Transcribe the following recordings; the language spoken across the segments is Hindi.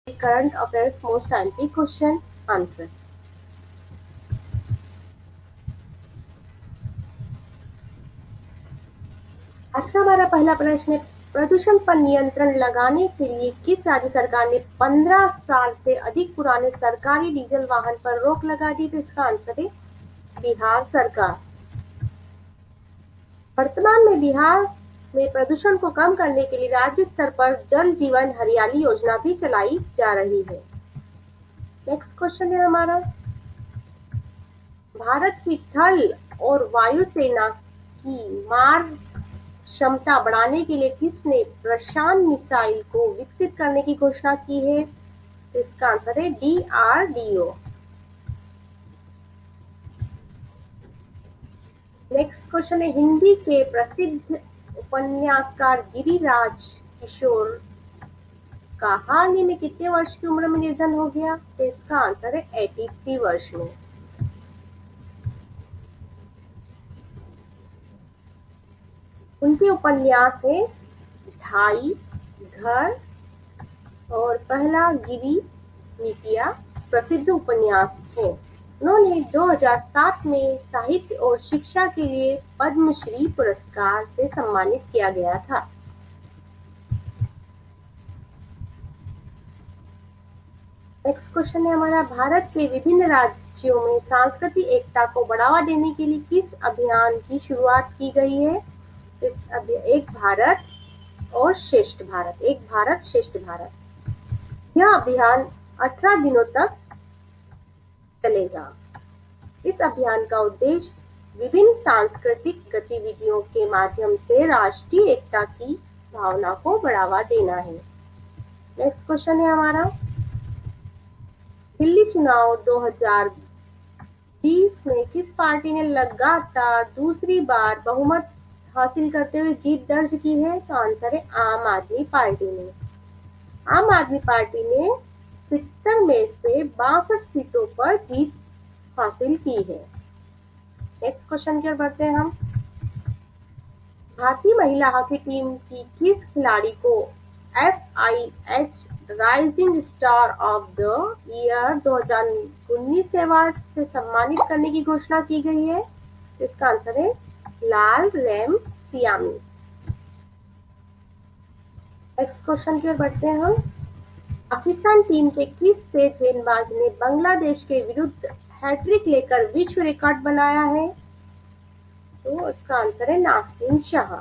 current affairs most timely question answer. आज का हमारा पहला प्रश्न है, प्रदूषण पर नियंत्रण लगाने के लिए किस राज्य सरकार ने 15 साल से अधिक पुराने सरकारी डीजल वाहन पर रोक लगा दी? तो इसका आंसर है बिहार सरकार। वर्तमान में बिहार में प्रदूषण को कम करने के लिए राज्य स्तर पर जल जीवन हरियाली योजना भी चलाई जा रही है। नेक्स्ट क्वेश्चन है हमारा, भारत की थल और वायुसेना की मार क्षमता बढ़ाने के लिए किसने प्रशांत मिसाइल को विकसित करने की घोषणा की है? तो इसका आंसर है DRDO। नेक्स्ट क्वेश्चन है, हिंदी के प्रसिद्ध उपन्यासकार गिरिराज किशोर का हाल ही में कितने वर्ष की उम्र में निधन हो गया? तो इसका आंसर है 83 वर्ष में। उनके उपन्यास है ढाई, घर और पहला गिरी मिटिया प्रसिद्ध उपन्यास है। उन्होंने 2007 में साहित्य और शिक्षा के लिए पद्मश्री पुरस्कार से सम्मानित किया गया था। नेक्स्ट क्वेश्चन है हमारा, भारत के विभिन्न राज्यों में सांस्कृतिक एकता को बढ़ावा देने के लिए किस अभियान की शुरुआत की गई है? एक भारत और श्रेष्ठ भारत, एक भारत श्रेष्ठ भारत। यह अभियान 18 दिनों तक चलेगा। इस अभियान का उद्देश्य विभिन्न सांस्कृतिक गतिविधियों के माध्यम से राष्ट्रीय एकता की भावना को बढ़ावा देना है। नेक्स्ट क्वेश्चन है हमारा, दिल्ली चुनाव 2020 में किस पार्टी ने लगातार दूसरी बार बहुमत हासिल करते हुए जीत दर्ज की है? तो आंसर है आम आदमी पार्टी ने। आम आदमी पार्टी ने 70 में से 62 सीटों पर जीत हासिल की है। नेक्स्ट क्वेश्चन की ओर बढ़ते हैं हम, भारतीय महिला हॉकी टीम की किस खिलाड़ी को FIH rising star of the year 2019 award से सम्मानित करने की घोषणा की गई है? इसका आंसर है Lalremsiami. Next question की ओर बढ़ते हैं हम, पाकिस्तान टीम के किस तेज गेंदबाज ने बांग्लादेश के विरुद्ध हैट्रिक लेकर विश्व रिकॉर्ड बनाया है? तो इसका आंसर है नासिम शाह।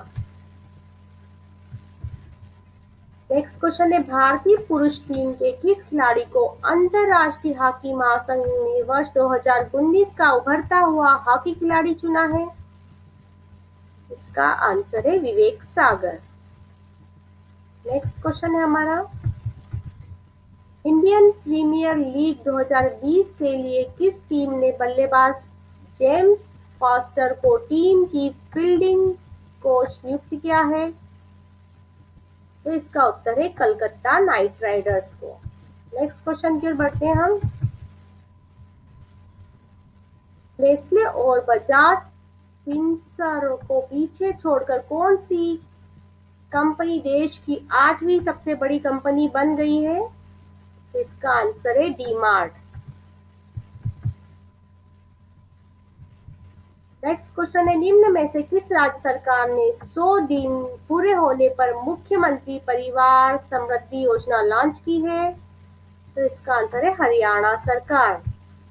नेक्स्ट क्वेश्चन है, भारतीय पुरुष टीम के किस खिलाड़ी को अंतरराष्ट्रीय हॉकी महासंघ ने वर्ष 2019 का उभरता हुआ हॉकी खिलाड़ी चुना है? इसका आंसर है विवेक सागर। नेक्स्ट क्वेश्चन है हमारा, इंडियन प्रीमियर लीग 2020 के लिए किस टीम ने बल्लेबाज जेम्स फॉस्टर को टीम की फील्डिंग कोच नियुक्त किया है? तो इसका उत्तर है कलकत्ता नाइट राइडर्स को। नेक्स्ट क्वेश्चन की ओर बढ़ते हैं हम, नेस्ले और बजाज फिनसर को पीछे छोड़कर कौन सी कंपनी देश की 8वीं सबसे बड़ी कंपनी बन गई है? इसका आंसर है डीमार्ट। नेक्स्ट क्वेश्चन है, निम्न में से किस राज्य सरकार ने 100 दिन पूरे होने पर मुख्यमंत्री परिवार समृद्धि योजना लॉन्च की है? तो इसका आंसर है हरियाणा सरकार।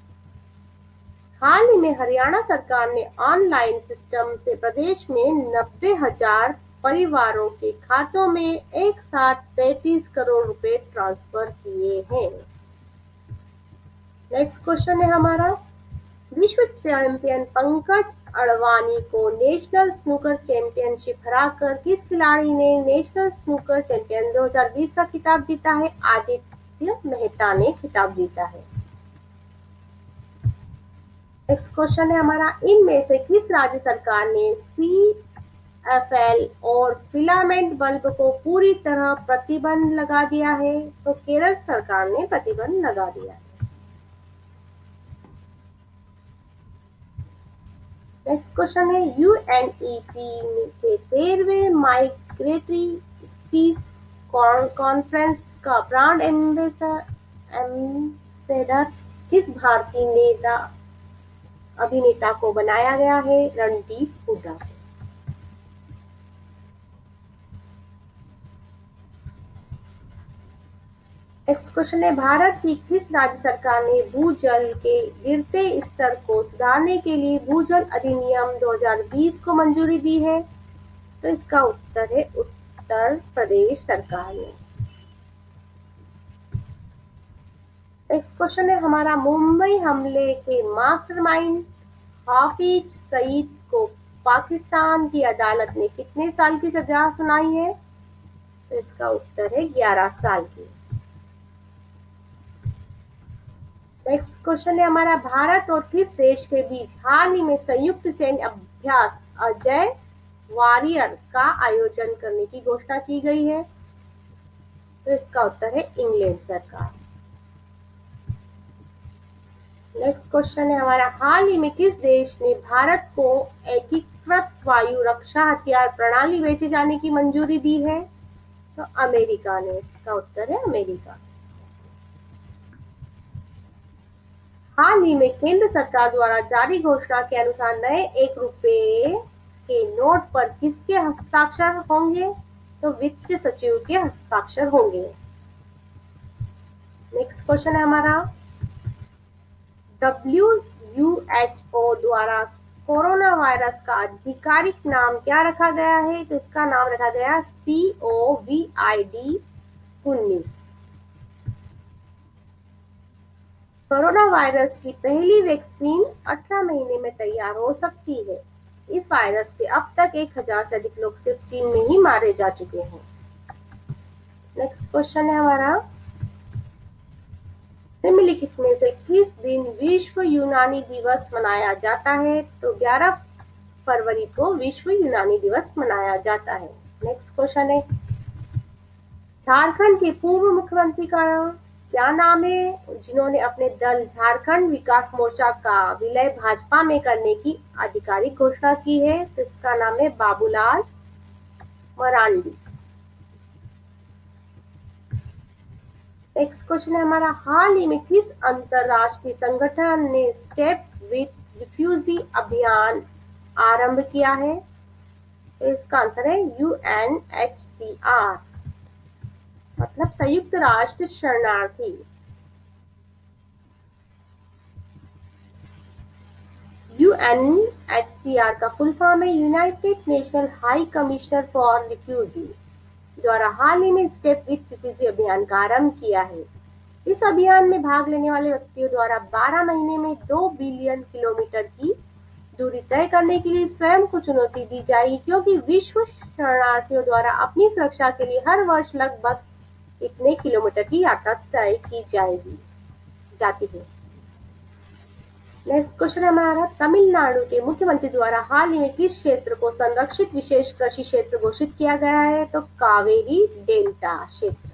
हाल ही में हरियाणा सरकार ने ऑनलाइन सिस्टम से प्रदेश में 90,000 परिवारों के खातों में एक साथ 35 करोड़ रुपए ट्रांसफर किए हैं। नेक्स्ट क्वेश्चन है हमारा, विश्व चैंपियन पंकज अडवाणी को नेशनल स्नूकर चैंपियनशिप हराकर किस खिलाड़ी ने नेशनल स्नूकर चैंपियन 2020 का खिताब जीता है? आदित्य मेहता ने खिताब जीता है। नेक्स्ट क्वेश्चन है हमारा, इनमें से किस राज्य सरकार ने CFL और फिलामेंट बल्ब को पूरी तरह प्रतिबंध लगा दिया है? तो केरल सरकार ने प्रतिबंध लगा दिया है। नेक्स्ट क्वेश्चन है, UNEP के 13वें माइग्रेटरी स्पीसीज कॉन्फ्रेंस का ब्रांड एम्बेसडर किस भारतीय अभिनेता को बनाया गया है? रणदीप हुड्डा। नेक्स्ट क्वेश्चन है, भारत की किस राज्य सरकार ने भूजल के गिरते स्तर को सुधारने के लिए भूजल अधिनियम 2020 को मंजूरी दी है? तो इसका उत्तर है उत्तर प्रदेश सरकार ने। नेक्स्ट क्वेश्चन है हमारा, मुंबई हमले के मास्टरमाइंड हाफिज सईद को पाकिस्तान की अदालत ने कितने साल की सजा सुनाई है? तो इसका उत्तर है 11 साल की। नेक्स्ट क्वेश्चन है हमारा, भारत और किस देश के बीच हाल ही में संयुक्त सैन्य अभ्यास अजय वॉरियर का आयोजन करने की घोषणा की गई है? तो इसका उत्तर है इंग्लैंड सरकार। नेक्स्ट क्वेश्चन है हमारा, हाल ही में किस देश ने भारत को एकीकृत वायु रक्षा हथियार प्रणाली बेचे जाने की मंजूरी दी है? तो अमेरिका ने। इसका उत्तर है अमेरिका। हाल ही में केंद्र सरकार द्वारा जारी घोषणा के अनुसार नए 1 रुपए के नोट पर किसके हस्ताक्षर होंगे? तो वित्त सचिव के हस्ताक्षर होंगे। नेक्स्ट क्वेश्चन है हमारा, WHO द्वारा कोरोना वायरस का आधिकारिक नाम क्या रखा गया है? तो इसका नाम रखा गया COVID-19। कोरोना वायरस की पहली वैक्सीन 18 महीने में तैयार हो सकती है। इस वायरस से अब तक 1000 से अधिक लोग सिर्फ चीन में ही मारे जा चुके हैं। नेक्स्ट क्वेश्चन है हमारा, निम्नलिखित में से किस दिन विश्व यूनानी दिवस मनाया जाता है? तो 11 फरवरी को विश्व यूनानी दिवस मनाया जाता है। नेक्स्ट क्वेश्चन है, झारखंड के पूर्व मुख्यमंत्री का क्या नाम है, जिन्होंने अपने दल झारखंड विकास मोर्चा का विलय भाजपा में करने की आधिकारिक घोषणा की है? तो इसका नाम है बाबूलाल मरांडी। नेक्स्ट क्वेश्चन है हमारा, हाल ही में किस अंतरराष्ट्रीय संगठन ने स्टेप विथ रिफ्यूजी अभियान आरंभ किया है? तो इसका आंसर है UNHCR, मतलब संयुक्त राष्ट्र शरणार्थी। UNHCR का फुल फॉर्म है United National High Commissioner for refugee, द्वारा हाल ही में स्टेप विथ रिफ्यूजी अभियान का आरंभ किया है। इस अभियान में भाग लेने वाले व्यक्तियों द्वारा 12 महीने में 2 बिलियन किलोमीटर की दूरी तय करने के लिए स्वयं को चुनौती दी जाएगी, क्योंकि विश्व शरणार्थियों द्वारा अपनी सुरक्षा के लिए हर वर्ष लगभग इतने किलोमीटर की यात्रा तय की जाती है। नेक्स्ट क्वेश्चन हमारा, तमिलनाडु के मुख्यमंत्री द्वारा हाल ही में किस क्षेत्र को संरक्षित विशेष कृषि क्षेत्र घोषित किया गया है? तो कावेरी डेल्टा क्षेत्र।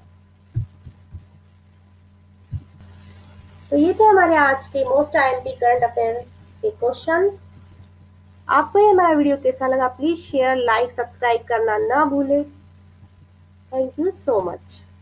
तो ये थे हमारे आज के मोस्ट IMP करंट अफेयर्स के क्वेश्चंस। आपको ये हमारा वीडियो कैसा लगा? प्लीज शेयर, लाइक, सब्सक्राइब करना ना भूले। Thank you so much.